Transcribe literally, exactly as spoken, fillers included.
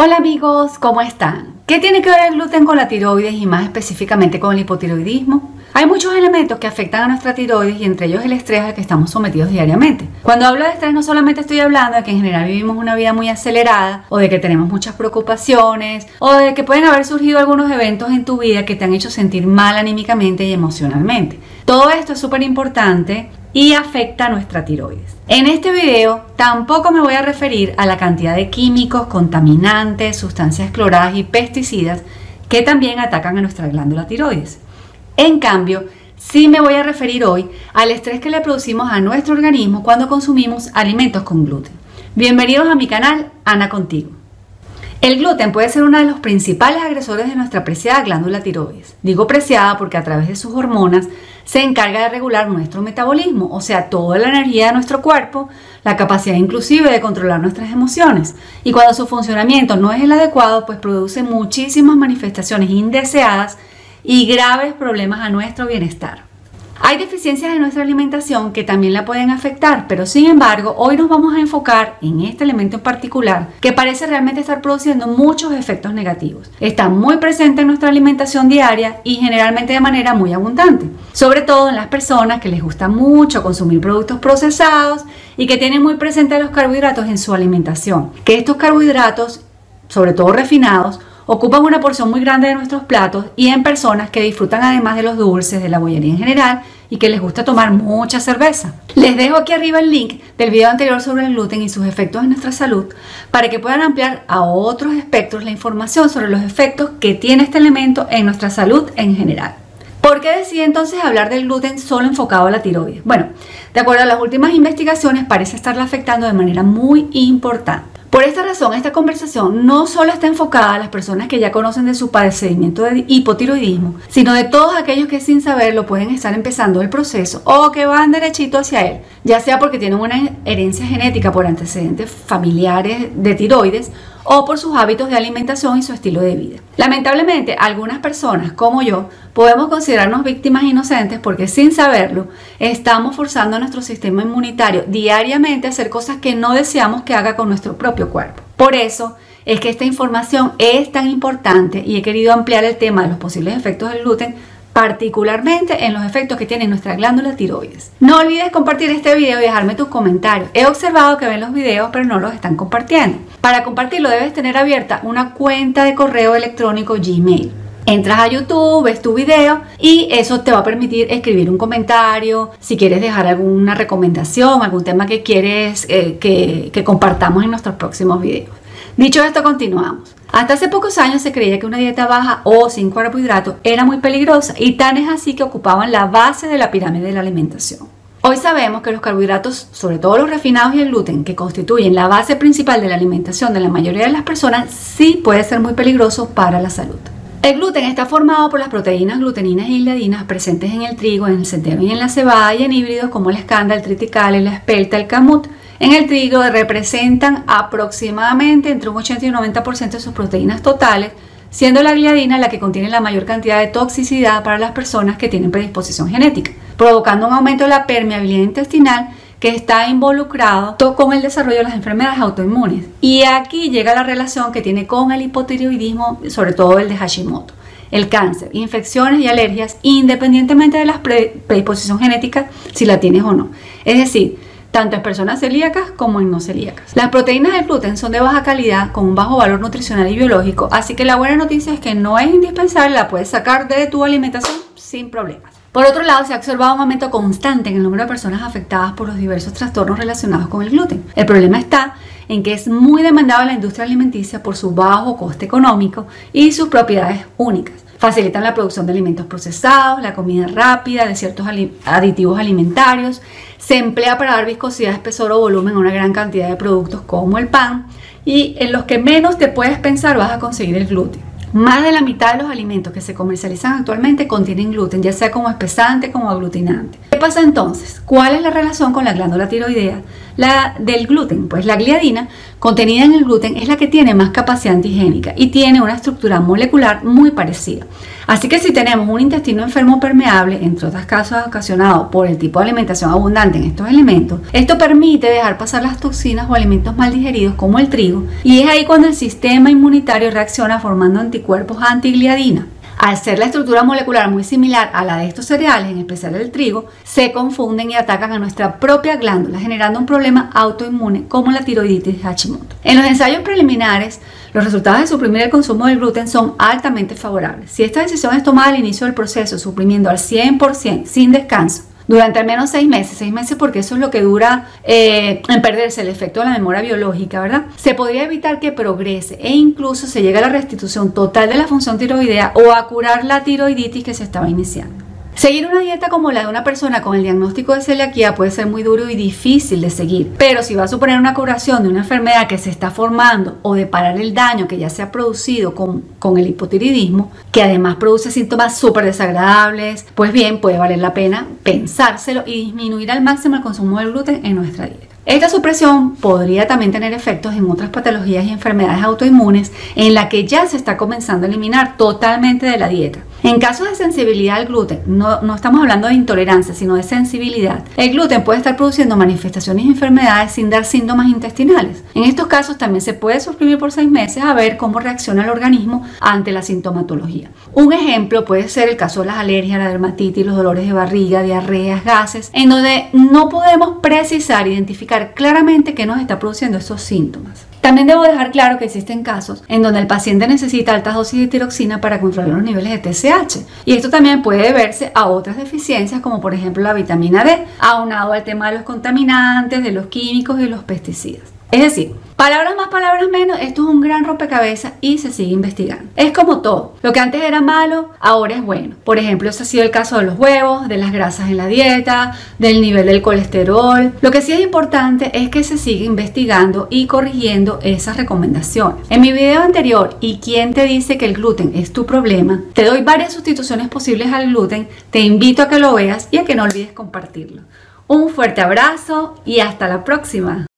Hola amigos, ¿cómo están? ¿Qué tiene que ver el gluten con la tiroides y más específicamente con el hipotiroidismo? Hay muchos elementos que afectan a nuestra tiroides y entre ellos el estrés al que estamos sometidos diariamente. Cuando hablo de estrés no solamente estoy hablando de que en general vivimos una vida muy acelerada o de que tenemos muchas preocupaciones o de que pueden haber surgido algunos eventos en tu vida que te han hecho sentir mal anímicamente y emocionalmente. Todo esto es súper importante y afecta a nuestra tiroides. En este video tampoco me voy a referir a la cantidad de químicos, contaminantes, sustancias cloradas y pesticidas que también atacan a nuestra glándula tiroides. En cambio, sí me voy a referir hoy al estrés que le producimos a nuestro organismo cuando consumimos alimentos con gluten. Bienvenidos a mi canal, Ana Contigo. El gluten puede ser uno de los principales agresores de nuestra preciada glándula tiroides. Digo preciada porque a través de sus hormonas se encarga de regular nuestro metabolismo, o sea, toda la energía de nuestro cuerpo, la capacidad inclusive de controlar nuestras emociones. Y cuando su funcionamiento no es el adecuado, pues produce muchísimas manifestaciones indeseadas y graves problemas a nuestro bienestar. Hay deficiencias en nuestra alimentación que también la pueden afectar, pero sin embargo hoy nos vamos a enfocar en este elemento en particular que parece realmente estar produciendo muchos efectos negativos. Está muy presente en nuestra alimentación diaria y generalmente de manera muy abundante, sobre todo en las personas que les gusta mucho consumir productos procesados y que tienen muy presentes los carbohidratos en su alimentación, que estos carbohidratos, sobre todo refinados, ocupan una porción muy grande de nuestros platos y en personas que disfrutan además de los dulces, de la bollería en general y que les gusta tomar mucha cerveza. Les dejo aquí arriba el link del video anterior sobre el gluten y sus efectos en nuestra salud para que puedan ampliar a otros espectros la información sobre los efectos que tiene este elemento en nuestra salud en general. ¿Por qué decidí entonces hablar del gluten solo enfocado a la tiroides? Bueno, de acuerdo a las últimas investigaciones parece estarla afectando de manera muy importante. Por esta razón, esta conversación no solo está enfocada a las personas que ya conocen de su padecimiento de hipotiroidismo, sino de todos aquellos que sin saberlo pueden estar empezando el proceso o que van derechito hacia él, ya sea porque tienen una herencia genética por antecedentes familiares de tiroides o por sus hábitos de alimentación y su estilo de vida. Lamentablemente, algunas personas, como yo, podemos considerarnos víctimas inocentes porque sin saberlo estamos forzando a nuestro sistema inmunitario diariamente a hacer cosas que no deseamos que haga con nuestro propio cuerpo. Por eso es que esta información es tan importante y he querido ampliar el tema de los posibles efectos del gluten, particularmente en los efectos que tiene nuestra glándula tiroides. No olvides compartir este video y dejarme tus comentarios. He observado que ven los videos pero no los están compartiendo. Para compartirlo debes tener abierta una cuenta de correo electrónico Gmail. Entras a YouTube, ves tu video y eso te va a permitir escribir un comentario, si quieres dejar alguna recomendación, algún tema que quieres eh, que, que compartamos en nuestros próximos videos. Dicho esto, continuamos. Hasta hace pocos años se creía que una dieta baja o sin carbohidratos era muy peligrosa y tan es así que ocupaban la base de la pirámide de la alimentación. Hoy sabemos que los carbohidratos, sobre todo los refinados y el gluten, que constituyen la base principal de la alimentación de la mayoría de las personas, sí puede ser muy peligroso para la salud. El gluten está formado por las proteínas gluteninas e gliadinas presentes en el trigo, en el centeno y en la cebada y en híbridos como el escanda, el triticale, la espelta, el camut. En el trigo representan aproximadamente entre un ochenta y un noventa por ciento de sus proteínas totales, siendo la gliadina la que contiene la mayor cantidad de toxicidad para las personas que tienen predisposición genética, provocando un aumento de la permeabilidad intestinal que está involucrado con el desarrollo de las enfermedades autoinmunes. Y aquí llega la relación que tiene con el hipotiroidismo, sobre todo el de Hashimoto, el cáncer, infecciones y alergias, independientemente de la predisposición genética, si la tienes o no. Es decir, tanto en personas celíacas como en no celíacas. Las proteínas del gluten son de baja calidad con un bajo valor nutricional y biológico, así que la buena noticia es que no es indispensable, la puedes sacar de tu alimentación sin problemas. Por otro lado, se ha observado un aumento constante en el número de personas afectadas por los diversos trastornos relacionados con el gluten. El problema está en que es muy demandado en la industria alimenticia por su bajo coste económico y sus propiedades únicas. Facilitan la producción de alimentos procesados, la comida rápida, de ciertos aditivos alimentarios. Se emplea para dar viscosidad, espesor o volumen a una gran cantidad de productos como el pan. Y en los que menos te puedes pensar vas a conseguir el gluten. Más de la mitad de los alimentos que se comercializan actualmente contienen gluten, ya sea como espesante como aglutinante. ¿Qué pasa entonces? ¿Cuál es la relación con la glándula tiroidea? la, del gluten. Pues la gliadina contenida en el gluten es la que tiene más capacidad antigénica y tiene una estructura molecular muy parecida. Así que si tenemos un intestino enfermo permeable, entre otras causas ocasionados por el tipo de alimentación abundante en estos elementos, esto permite dejar pasar las toxinas o alimentos mal digeridos como el trigo, y es ahí cuando el sistema inmunitario reacciona formando anticuerpos antigliadina. Al ser la estructura molecular muy similar a la de estos cereales, en especial el trigo, se confunden y atacan a nuestra propia glándula, generando un problema autoinmune como la tiroiditis de Hashimoto. En los ensayos preliminares, los resultados de suprimir el consumo del gluten son altamente favorables. Si esta decisión es tomada al inicio del proceso, suprimiendo al cien por ciento sin descanso, durante al menos seis meses, seis meses porque eso es lo que dura eh, en perderse el efecto de la memoria biológica, ¿verdad? Se podría evitar que progrese e incluso se llegue a la restitución total de la función tiroidea o a curar la tiroiditis que se estaba iniciando. Seguir una dieta como la de una persona con el diagnóstico de celiaquía puede ser muy duro y difícil de seguir, pero si va a suponer una curación de una enfermedad que se está formando o de parar el daño que ya se ha producido con, con el hipotiroidismo, que además produce síntomas súper desagradables, pues bien, puede valer la pena pensárselo y disminuir al máximo el consumo del gluten en nuestra dieta. Esta supresión podría también tener efectos en otras patologías y enfermedades autoinmunes en la que ya se está comenzando a eliminar totalmente de la dieta. En casos de sensibilidad al gluten, no, no estamos hablando de intolerancia, sino de sensibilidad, el gluten puede estar produciendo manifestaciones y enfermedades sin dar síntomas intestinales. En estos casos también se puede suprimir por seis meses a ver cómo reacciona el organismo ante la sintomatología. Un ejemplo puede ser el caso de las alergias, la dermatitis, los dolores de barriga, diarreas, gases, en donde no podemos precisar, identificar claramente qué nos está produciendo estos síntomas. También debo dejar claro que existen casos en donde el paciente necesita altas dosis de tiroxina para controlar los niveles de T S H, y esto también puede deberse a otras deficiencias como por ejemplo la vitamina D, aunado al tema de los contaminantes, de los químicos y los pesticidas. Es decir, palabras más, palabras menos, esto es un gran rompecabezas y se sigue investigando. Es como todo, lo que antes era malo, ahora es bueno. Por ejemplo, ese ha sido el caso de los huevos, de las grasas en la dieta, del nivel del colesterol. Lo que sí es importante es que se siga investigando y corrigiendo esas recomendaciones. En mi video anterior, ¿y quién te dice que el gluten es tu problema?, te doy varias sustituciones posibles al gluten, te invito a que lo veas y a que no olvides compartirlo. Un fuerte abrazo y hasta la próxima.